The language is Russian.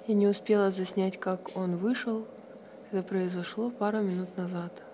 Я не успела заснять, как он вышел. Это произошло пару минут назад.